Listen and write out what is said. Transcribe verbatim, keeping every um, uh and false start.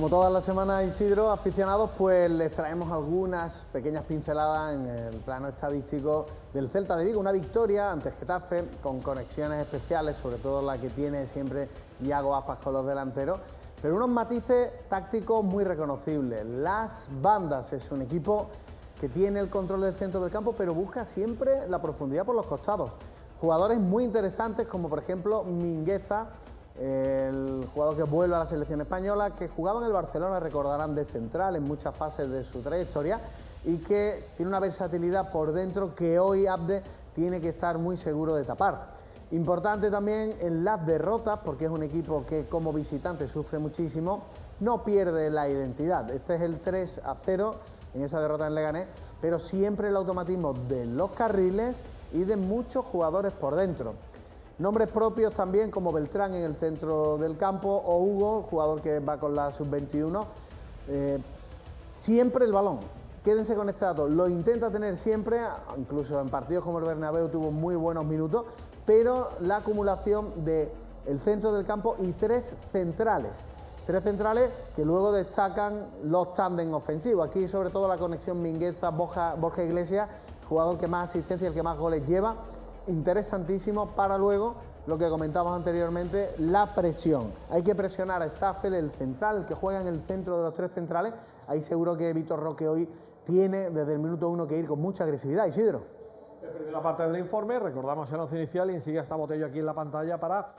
Como todas las semanas, Isidro, aficionados, pues les traemos algunas pequeñas pinceladas en el plano estadístico del Celta de Vigo. Una victoria ante Getafe con conexiones especiales, sobre todo la que tiene siempre Iago Aspas con los delanteros, pero unos matices tácticos muy reconocibles. Las bandas, es un equipo que tiene el control del centro del campo, pero busca siempre la profundidad por los costados. Jugadores muy interesantes como por ejemplo Mingueza, el jugador que vuelve a la selección española, que jugaba en el Barcelona, recordarán, de central en muchas fases de su trayectoria y que tiene una versatilidad por dentro que hoy Abde tiene que estar muy seguro de tapar. Importante también en las derrotas, porque es un equipo que como visitante sufre muchísimo, no pierde la identidad. Este es el tres a cero en esa derrota en Leganés, pero siempre el automatismo de los carriles y de muchos jugadores por dentro. Nombres propios también como Beltrán en el centro del campo o Hugo, jugador que va con la sub veintiuno. Eh, siempre el balón, quédense con este dato, lo intenta tener siempre, incluso en partidos como el Bernabéu tuvo muy buenos minutos, pero la acumulación del centro del campo y tres centrales. Tres centrales que luego destacan los tándem ofensivos. Aquí sobre todo la conexión Mingueza, Borja, Borja Iglesias, jugador que más asistencia, el que más goles lleva. Interesantísimo para luego, lo que comentábamos anteriormente, la presión. Hay que presionar a Staffel, el central, el que juega en el centro de los tres centrales. Ahí seguro que Vitor Roque hoy tiene desde el minuto uno que ir con mucha agresividad. Isidro. La primera parte del informe, recordamos el once inicial y enseguida esta botella aquí en la pantalla para